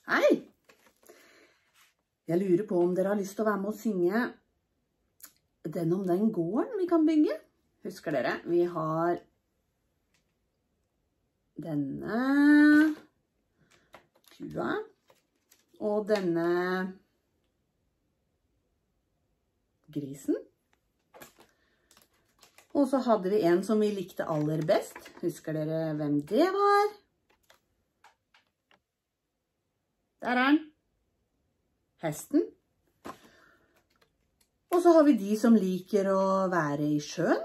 Hei! Jeg lurer på om dere har lyst til å være med å synge den om den gården vi kan bygge. Husker dere? Vi har denne kua og denne grisen. Og så hadde vi en som vi likte aller best. Husker dere hvem det var? Der er den. Hesten. Og så har vi de som liker å være i sjøen.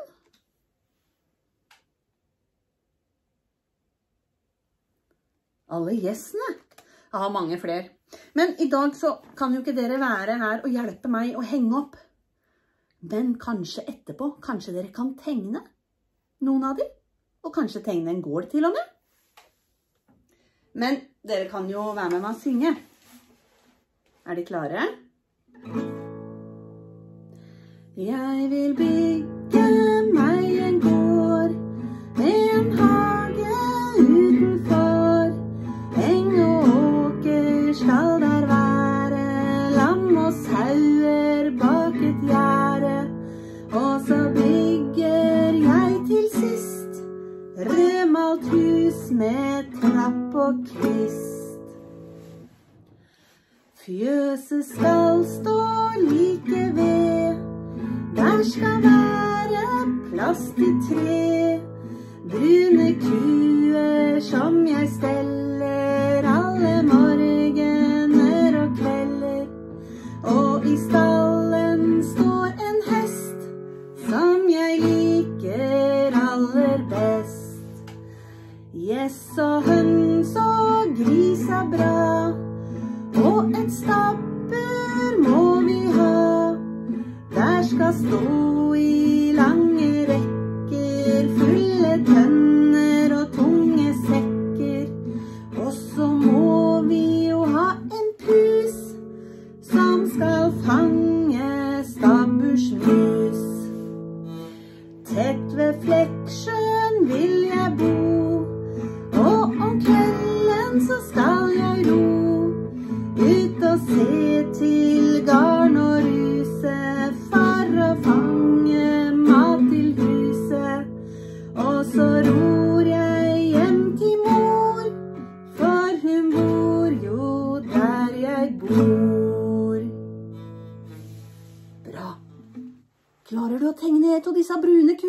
Alle gjessene. Jeg har mange flere. Men i dag så kan jo ikke dere være her og hjelpe meg å henge opp. Men kanskje etterpå, kanskje dere kan tegne noen av dem. Og kanskje tegne en gård til og med. Men dere kan jo være med meg å synge. Er de klare? Jeg vil bygge meg en gård med en hage utenfor. Eng og åker skal der være, lam og sauer bak et gjerde. Og så bygger jeg til sist rødmalt hus med trapp og kvist. Fjøset skal stå like ved, der skal være plass til 3 brune kuer som jeg steller alle morgener og kvelder. Og i stallen står en hest som jeg liker aller best. Gjess og høns og gris er bra, og et stabber må vi ha. Der skal stå i lange rekker, fulle tønner og tunge sekker. Og så må vi jo ha en pus som skal fange stabburs mus. Tett ved Flekksjøen vil jeg bo, og om kvelden så skal jeg ro ut og se til garn og ruse, for å fange mat til huset. Og så ror jeg hjem til mor, for hun bor jo der jeg bor. Bra. Klarer du å tegne et av disse brune